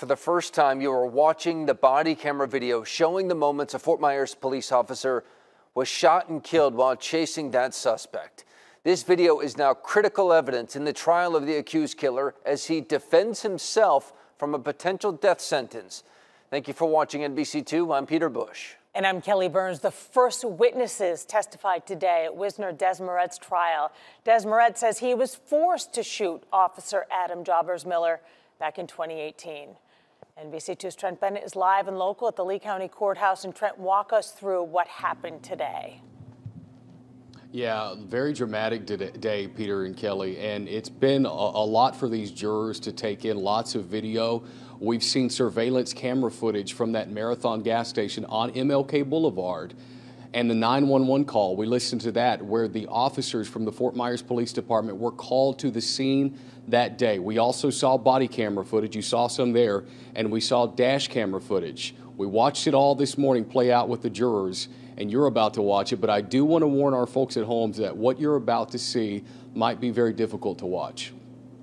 For the first time, you are watching the body camera video showing the moments a Fort Myers police officer was shot and killed while chasing that suspect. This video is now critical evidence in the trial of the accused killer as he defends himself from a potential death sentence. Thank you for watching NBC2. I'm Peter Bush. And I'm Kelly Burns. The first witnesses testified today at Wisner Desmaret's trial. Desmaret says he was forced to shoot Officer Adam Jobbers Miller back in 2018. NBC2's Trent Bennett is live and local at the Lee County Courthouse. And Trent, walk us through what happened today. Yeah, very dramatic day, Peter and Kelly, and it's been a lot for these jurors to take in, lots of video. We've seen surveillance camera footage from that Marathon gas station on MLK Boulevard and the 911 call. We listened to that where the officers from the Fort Myers Police Department were called to the scene that day. We also saw body camera footage. You saw some there, and we saw dash camera footage. We watched it all this morning play out with the jurors, and you're about to watch it, but I do want to warn our folks at home that what you're about to see might be very difficult to watch.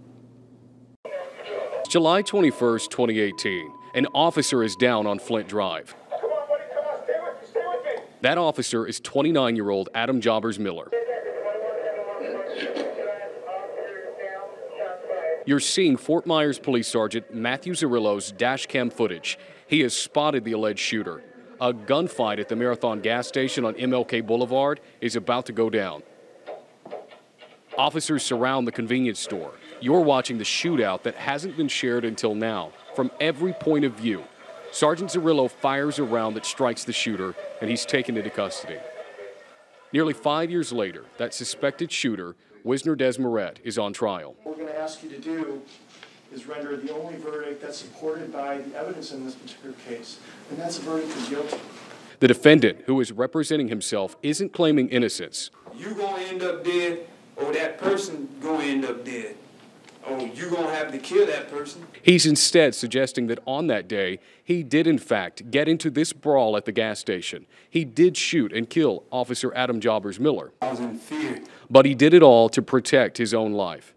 July 21st, 2018, an officer is down on Flint Drive. Come on, buddy, come on, stay with me. That officer is 29-year-old Adam Jobbers Miller. You're seeing Fort Myers Police Sergeant Matthew Zerillo's dash cam footage. He has spotted the alleged shooter. A gunfight at the Marathon gas station on MLK Boulevard is about to go down. Officers surround the convenience store. You're watching the shootout that hasn't been shared until now from every point of view. Sergeant Zerillo fires a round that strikes the shooter, and he's taken into custody. Nearly 5 years later, that suspected shooter, Wisner Desmaret, is on trial. What we're going to ask you to do is render the only verdict that's supported by the evidence in this particular case, and that's a verdict of guilty. The defendant, who is representing himself, isn't claiming innocence. You gonna end up dead, or that person gonna end up dead. Oh, you gonna have to kill that person. He's instead suggesting that on that day, he did in fact get into this brawl at the gas station. He did shoot and kill Officer Adam Jobbers Miller. I was in fear. But he did it all to protect his own life.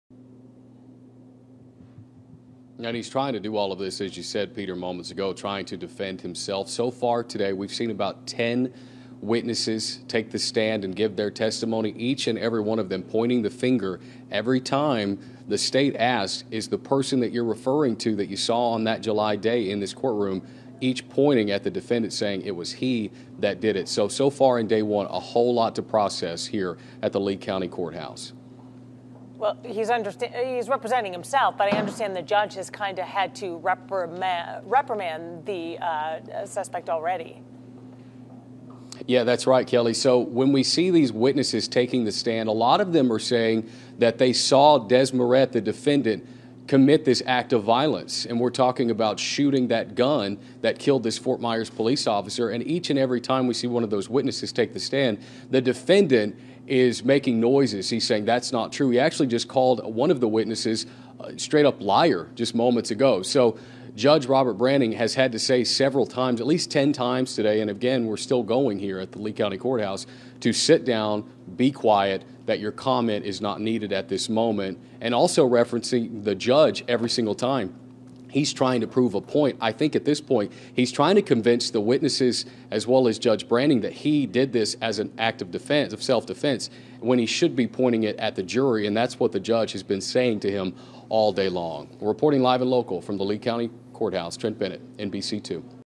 And he's trying to do all of this, as you said, Peter, moments ago, trying to defend himself. So far today, we've seen about 10 witnesses take the stand and give their testimony, each and every one of them pointing the finger every time the state asked, is the person that you're referring to that you saw on that July day in this courtroom, each pointing at the defendant saying it was he that did it. So far in day one, a whole lot to process here at the Lee County Courthouse. Well, he's representing himself, but I understand the judge has kind of had to reprimand the suspect already. Yeah, that's right, Kelly. So when we see these witnesses taking the stand, a lot of them are saying that they saw Desmaret, the defendant, commit this act of violence. And we're talking about shooting that gun that killed this Fort Myers police officer. And each and every time we see one of those witnesses take the stand, the defendant is making noises. He's saying that's not true. He actually just called one of the witnesses a straight up liar just moments ago. So Judge Robert Branning has had to say several times, at least 10 times today, and again, we're still going here at the Lee County Courthouse, to sit down, be quiet, that your comment is not needed at this moment, and also referencing the judge every single time. He's trying to prove a point. I think at this point, he's trying to convince the witnesses as well as Judge Branning that he did this as an act of defense, of self-defense, when he should be pointing it at the jury, and that's what the judge has been saying to him all day long. We're reporting live and local from the Lee County Courthouse. Trent Bennett, NBC2.